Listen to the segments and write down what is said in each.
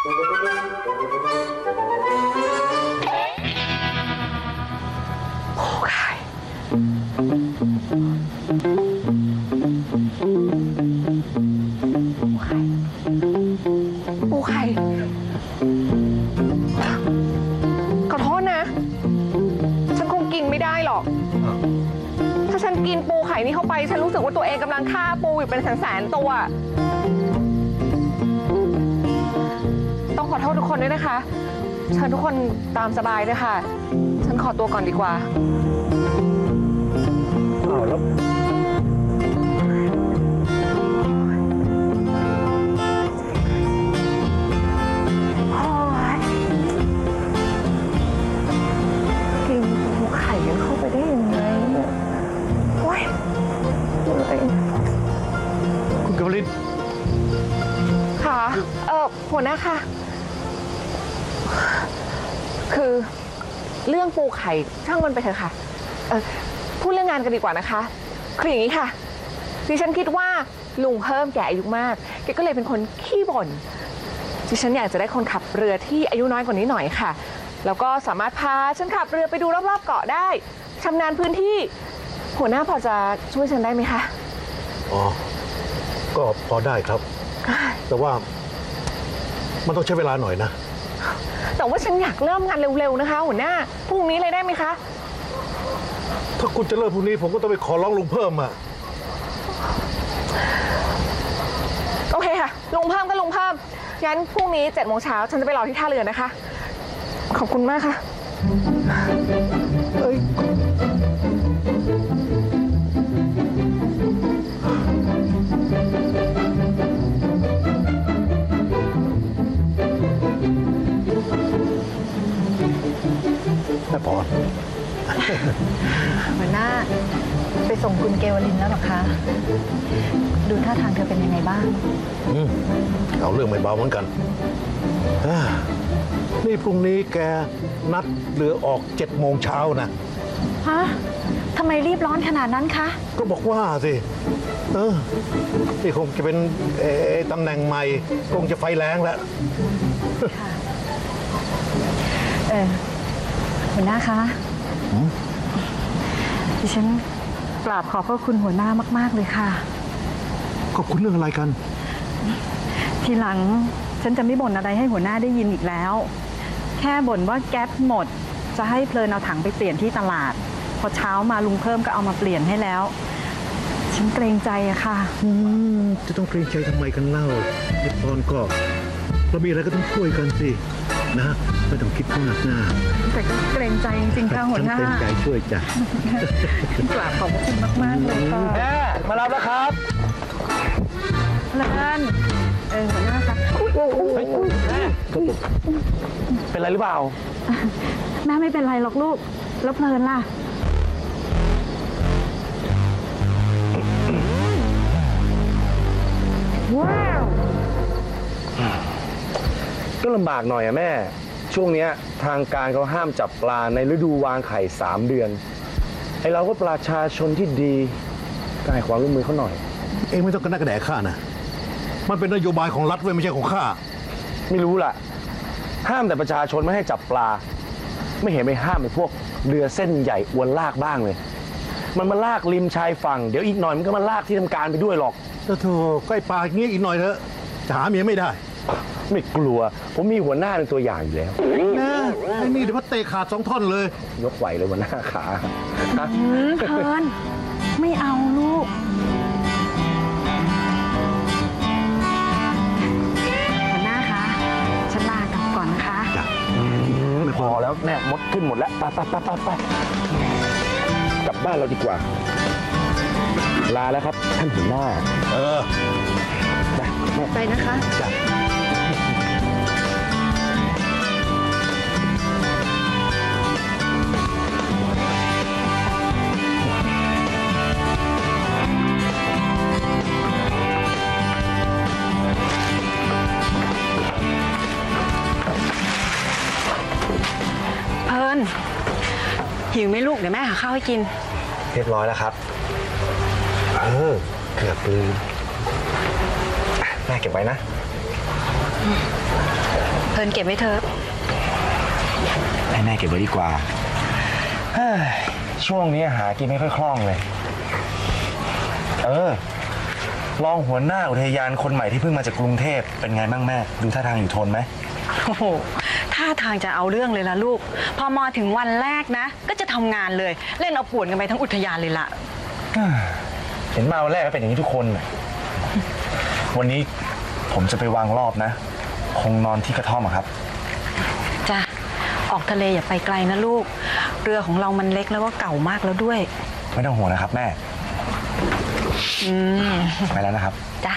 ปูไข่ขอโทษนะฉันคงกินไม่ได้หรอกถ้าฉันกินปูไข่นี้เข้าไปฉันรู้สึกว่าตัวเองกำลังฆ่าปูอยู่เป็นแสนๆตัวต้องขอโทษทุกคนด้วยนะคะเชิญทุกคนตามสบายด้วยค่ะฉันขอตัวก่อนดีกว่าแล้วกินปูไข่กันเข้าไปได้ยังไงเนี่ยโอ๊ยคุณกำลินค่ะหัวหน้าค่ะคือเรื่องปูไข่ช่างมันไปเถอะค่ะพูดเรื่องงานกันดีกว่านะคะคืออย่างนี้ค่ะดิฉันคิดว่าลุงเพิ่มแกอายุมากแกก็เลยเป็นคนขี้บ่นดิฉันอยากจะได้คนขับเรือที่อายุน้อยกว่านี้หน่อยค่ะแล้วก็สามารถพาฉันขับเรือไปดูรอบๆเกาะได้ชำนาญพื้นที่หัวหน้าพอจะช่วยฉันได้ไหมคะอ๋อก็พอได้ครับแต่ว่ามันต้องใช้เวลาหน่อยนะแต่ว่าฉันอยากเริ่มงานเร็วๆนะคะหัวหน้าพรุ่งนี้เลยได้ไหมคะถ้าคุณจะเริ่มพรุ่งนี้ผมก็ต้องไปขอร้องลุงเพิ่มอะโอเคค่ะลุงเพิ่มก็ลุงเพิ่มงั้นพรุ่งนี้7 โมงเช้าฉันจะไปรอที่ท่าเรือนะคะขอบคุณมากค่ะแม่ปอนหัวหน้าไปส่งคุณเกวลินแล้วหรอคะดูท่าทางเธอเป็นยังไงบ้างเอาเรื่องไม่เบาเหมือนกันนี่พรุ่งนี้แกนัดเรือออก7 โมงเช้านะฮะทำไมรีบร้อนขนาดนั้นคะก็บอกว่าสินี่คงจะเป็นตำแหน่งใหม่คงจะไฟแรงแล้วหัวหน้าคะดิฉันกราบขอบพระคุณหัวหน้ามากๆเลยค่ะขอบคุณเรื่องอะไรกันทีหลังฉันจะไม่บ่นอะไรให้หัวหน้าได้ยินอีกแล้วแค่บ่นว่าแก๊สหมดจะให้เพลินเอาถังไปเปลี่ยนที่ตลาดพอเช้ามาลุงเพิ่มก็เอามาเปลี่ยนให้แล้วฉันเกรงใจอะค่ะจะต้องเกรงใจทำไมกันเล่าไอ้ปอนก็เรามีอะไรก็ต้องช่วยกันสินะไม่ต้องคิดมากหน้าแต่ก็เกรงใจจริงๆค่ะหัวหน้าเกรงใจช่วยจ้ะกราบขอบคุณมากๆเลยค่ะแม่มารับแล้วครับแล้วหัวหน้าคะแม่เป็นไรหรือเปล่าแม่ไม่เป็นไรหรอกลูกแล้วเพลินล่ะว้าวก็ลำบากหน่อยอะแม่ช่วงนี้ทางการเขาห้ามจับปลาในฤดูวางไข่3 เดือนไอเราก็ประชาชนที่ดีก็ให้ความร่วมมือเขาหน่อยเองไม่ต้องกระแนกกระแดกข้านะมันเป็นนโยบายของรัฐเว้ยไม่ใช่ของข้าไม่รู้ล่ะห้ามแต่ประชาชนไม่ให้จับปลาไม่เห็นไปห้ามไอ้พวกเรือเส้นใหญ่อวนลากบ้างเลยมันมาลากริมชายฝั่งเดี๋ยวอีกหน่อยมันก็มาลากที่ทำการไปด้วยหรอกแต่โธ่ใกล้ปลาอย่างนี้อีกหน่อยเถอะจะหาเมียไม่ได้ไม่กลัวผมมีหัวหน้าเป็นตัวอย่างอยู่แล้วนะไอ้นี่เดี๋ยวพัดเตะขาด2 ท่อนเลยยกไหวเลยหัวหน้าขาเพลินไม่เอาลูกหัวหน้าคะฉันลากลับก่อนนะคะไม่พอแล้วแม่มดขึ้นหมดแล้วไปกลับบ้านเราดีกว่าลาแล้วครับท่านหัวหน้าไปนะคะเพลินหิวไหมลูกเดี๋ยวแม่หาข้าวให้กินเรียบร้อยแล้วครับเกือบลืมแม่เก็บไว้นะเพลินเก็บไว้เถอะให้แม่เก็บไว้ดีกว่าช่วงนี้หากินไม่ค่อยคล่องเลยลองหัวหน้าอุทยานคนใหม่ที่เพิ่งมาจากกรุงเทพเป็นไงบ้างแม่ดูท่าทางอยู่ทนไหมโอ้โหท่าทางจะเอาเรื่องเลยล่ะลูกพอมาถึงวันแรกนะก็จะทำงานเลยเล่นเอาป่วนกันไปทั้งอุทยานเลยล่ะเห็นมาวันแรกก็เป็นอย่างนี้ทุกคนวันนี้ผมจะไปวางรอบนะคงนอนที่กระท่อมครับจ้ะออกทะเลอย่าไปไกลนะลูกเรือของเรามันเล็กแล้วก็เก่ามากแล้วด้วยไม่ต้องห่วงนะครับแม่ไปแล้วนะครับจ้ะ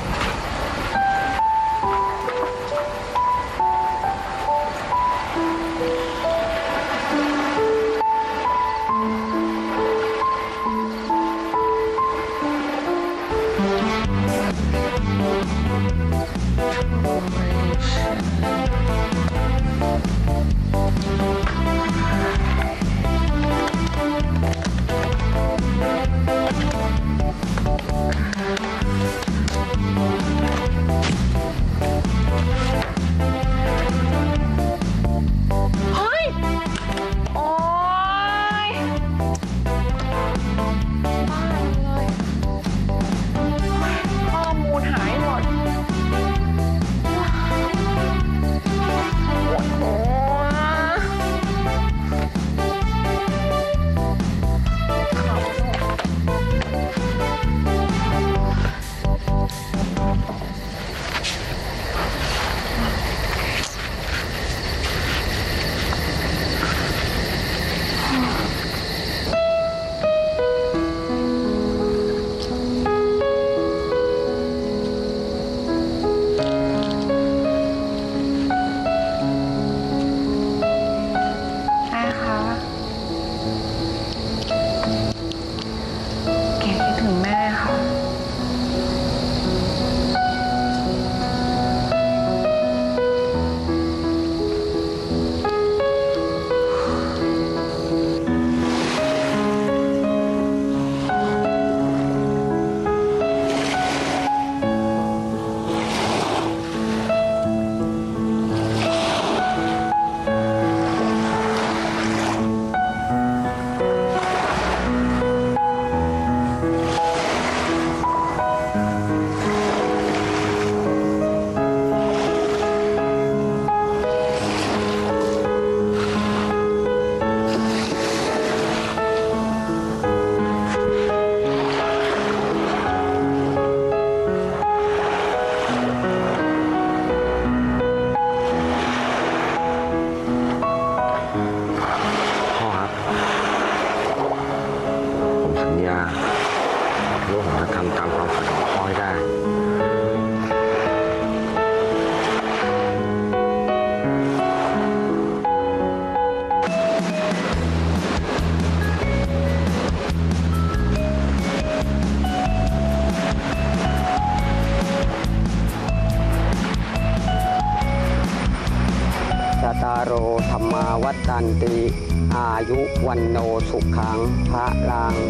ตารโรธรรมาวัฏฏันติอายุวันโนสุขังพระลัง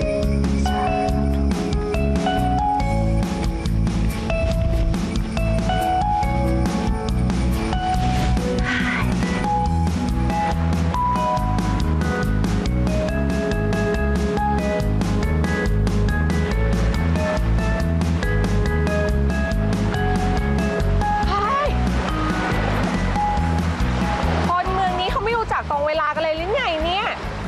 ตรงเวลากันเลยหรือไงเนี่ย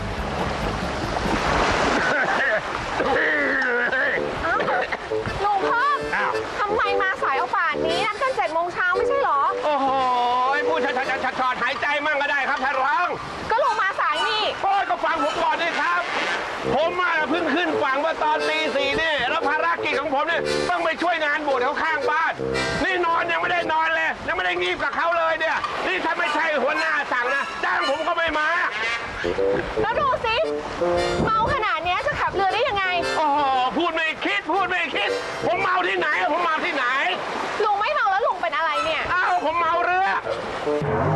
ลุงเพิ่มทำไมมาสายเอาป่านนี้นัดกัน7 โมงเช้าไม่ใช่หรอโอ้โหพูดชัดหายใจมั่งก็ได้ครับท่านรองก็ลงมาสายนี่โอ้ยก็ฟังผมก่อนด้วยครับผมเพิ่งขึ้นฝั่งเมื่อตอนตี 4นี่แล้วภารกิจของผมเนี่ยต้องไปช่วยงานบวชเขาข้างบ้านนี่นอนยังไม่ได้นอนเลยยังไม่ได้งีบกับเขาเลยเนี่ยนี่ถ้าไม่ใช่หัวหน้าสั่งนะจ้างผมก็ไม่มาแล้วดูสิเมาขนาดนี้จะขับเรือได้ยังไงโอ้โหพูดไม่คิดผมเมาที่ไหนลุงไม่เมาแล้วลุงเป็นอะไรเนี่ยอ้าวผมเมาเรือ